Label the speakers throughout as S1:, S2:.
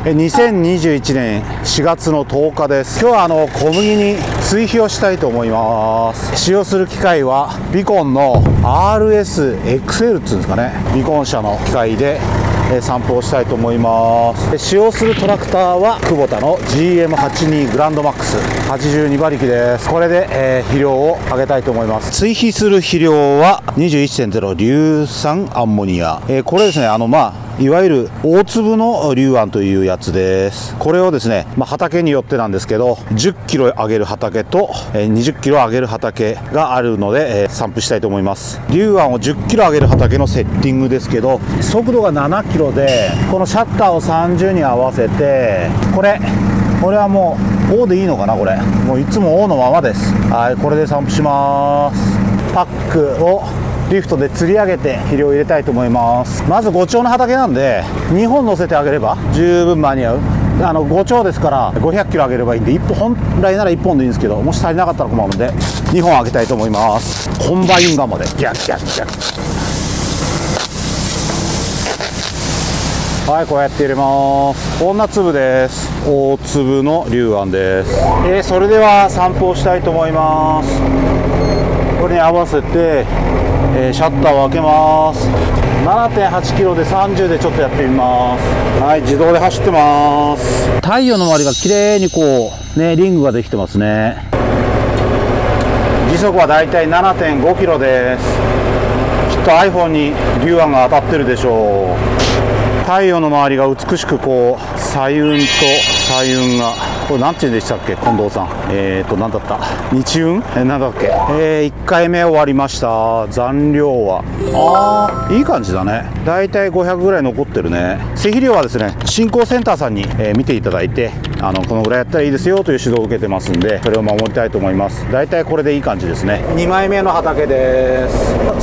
S1: 2021年4月の10日です。今日は小麦に追肥をしたいと思います。使用する機械はビコンの RSXL っていうんですかね、ビコン社の機械で散布をしたいと思います。使用するトラクターはクボタの GM82 グランドマックス82馬力です。これで、肥料をあげたいと思います。追肥する肥料は 21.0 硫酸アンモニア、これですね、いわゆる大粒の硫酸というやつです。これをですね、畑によってなんですけど10キロ上げる畑と20キロ上げる畑があるので、散布したいと思います。硫酸を10キロ上げる畑のセッティングですけど、速度が7キロでこのシャッターを30に合わせて、これはもう O でいいのかな。これもういつも O のままです。はい、これで散布します。パックをリフトで吊り上げて肥料を入れたいと思います。まず5丁の畑なんで2本乗せてあげれば十分間に合う。5丁ですから500キロ上げればいいんで、1本来なら1本でいいんですけど、もし足りなかったら困るので2本上げたいと思います。コンバインガンまでギャッギャッギャッ。はい、こうやって入れます。こんな粒です。大粒の硫酸です。それでは散布をしたいと思います。これに合わせてシャッターを開けます。 7.8 キロで30でちょっとやってみます。はい、自動で走ってます。太陽の周りが綺麗にこうね、リングができてますね。時速はだいたい 7.5 キロです。きっと iPhone に硫酸が当たってるでしょう。太陽の周りが美しくこう彩雲と彩雲が、これ何て言うんでしたっけ、近藤さん。何だった、日雲、何だっけ。1回目終わりました。残量はいい感じだね。だいたい500ぐらい残ってるね。施肥量はですね、振興センターさんに、見ていただいて、このぐらいやったらいいですよという指導を受けてますんで、それを守りたいと思います。だいたいこれでいい感じですね。2枚目の畑です。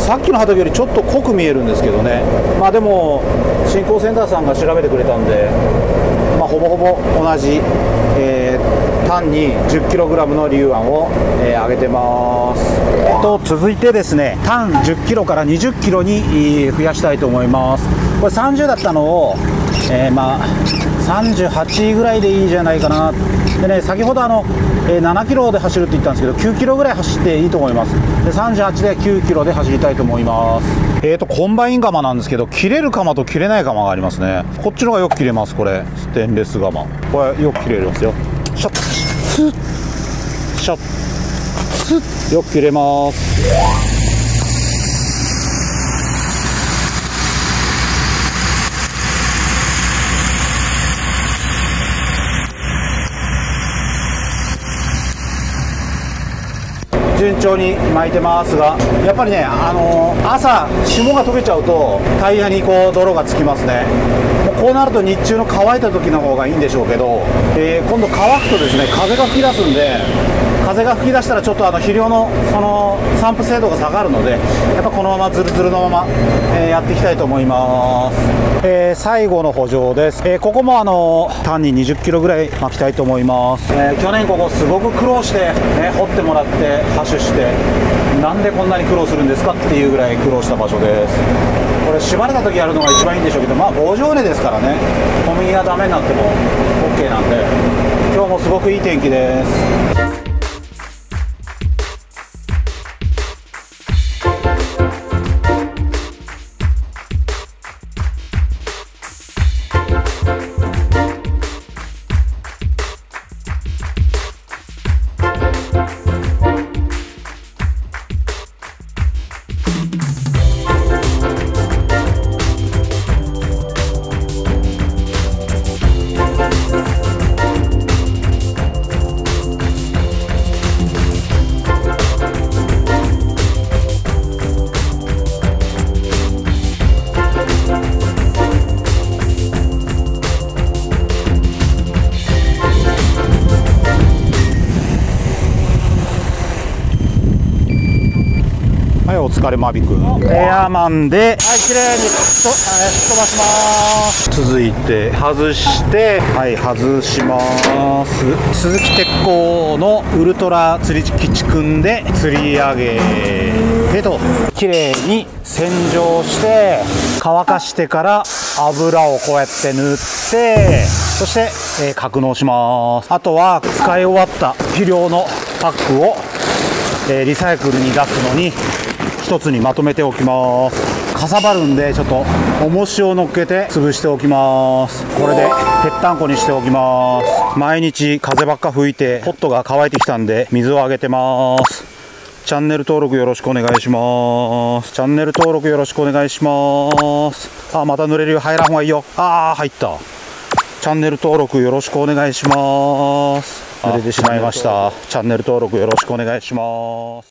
S1: さっきの畑よりちょっと濃く見えるんですけどね、でも振興センターさんが調べてくれたんで、ほぼほぼ同じ、単に 10kg の硫酸を、上げてます。続いてですね、単 10kg から 20kg に増やしたいと思います。これ30だったのを、38ぐらいでいいじゃないかな。でね、先ほど7キロで走るって言ったんですけど、9キロぐらい走っていいと思います。で38で9キロで走りたいと思います。コンバイン釜なんですけど、切れる釜と切れない釜がありますね。こっちの方がよく切れます。これステンレス釜、これよく切れますよ。シャッスッシャッスッ、よく切れます。順調に巻いてますが、やっぱりね、朝霜が溶けちゃうとタイヤにこう泥がつきますね。もうこうなると日中の乾いた時の方がいいんでしょうけど、今度乾くとですね、風が吹き出すんで、風が吹き出したらちょっと肥料のその散布精度が下がるので、やっぱこのままズルズルのまま、やっていきたいと思います。最後の補助です。ここも単に20キロぐらい巻きたいと思います。去年ここすごく苦労して、掘ってもらってハッシュして、なんでこんなに苦労するんですかっていうぐらい苦労した場所です。これ縛れた時やるのが一番いいんでしょうけど、棒状根ですからね、小麦がダメになっても OK なんで、今日もすごくいい天気です。はい、お疲れマビ君。エアマンで、はい、綺麗に吹っ飛ばします。続いて外して、はい、外します。鈴木鉄工のウルトラ釣り基地くんで釣り上げてと、綺麗に洗浄して乾かしてから油をこうやって塗って、そして、格納します。あとは使い終わった肥料のパックを、リサイクルに出すのに一つにまとめておきます。かさばるんでちょっと重しを乗っけて潰しておきます。これでぺったんこにしておきます。毎日風ばっか吹いてポットが乾いてきたんで水をあげてます。チャンネル登録よろしくお願いします。チャンネル登録よろしくお願いします。あ、また濡れるよ。入らん方がいいよ。あー、入った。チャンネル登録よろしくお願いします。濡れてしまいました。チャンネル登録よろしくお願いします。